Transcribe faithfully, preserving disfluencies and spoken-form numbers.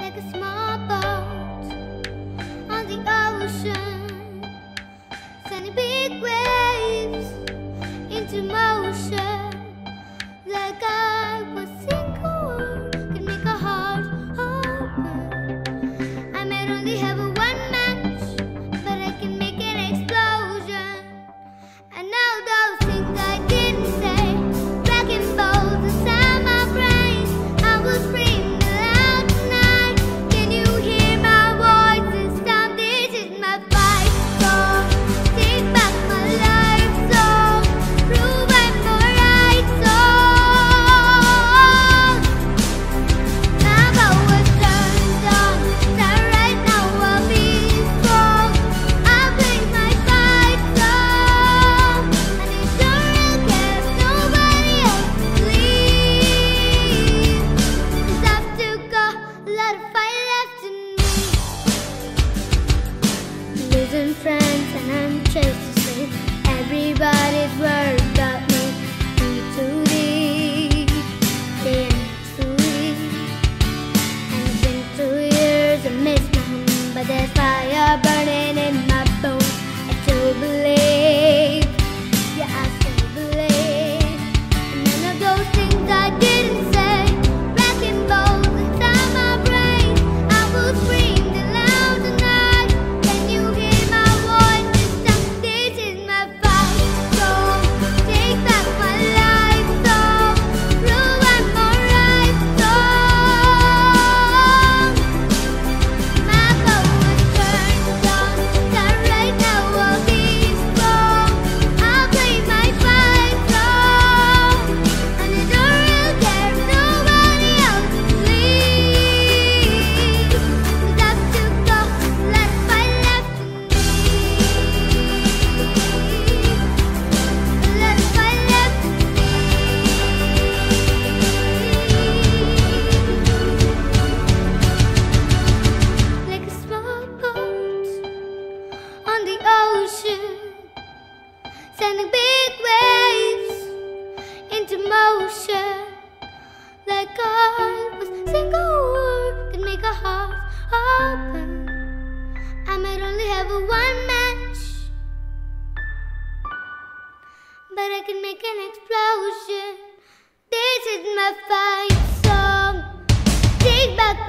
like a small boat on the ocean, sending big waves into motion. Like I was single, could make a heart open. I might only have a one match, but I can make an explosion. And now those things I didn't say, wrecking balls inside my brain. I will scream aloud tonight. Can you hear my voice this time? This is my fight song. Take back my life song. Prove I'm the right song. My power turned on, so right now I'll be strong. I'll play my fight song, and it sure will care if nobody else leaves. 'Cause I've still got a lot of fight left in me. Losing friends and I'm chased to sleep. Everybody's worried about me. In too deep, in too deep. And it's been two years I miss my home, but there's fire burning in my bones. I still believe, yeah, I still believe. And none of those things I didn't say, wrecking balls inside my brain. I will scream the loud tonight. Can you hear my voice this time? This is my fight song. Take back my life song. Prove I'm alright song. My power turned on, so right now I'll be strong. I'll play my fight song, and I don't really care if nobody else leaves. 'Cause I've still got a lot of fight left in me. A lot of fight left in me. Like a small boat on the ocean, sending big waves into motion. Like I was single, could make a heart open. I might only have a one match, but I can make an explosion. This is my fight song. Take back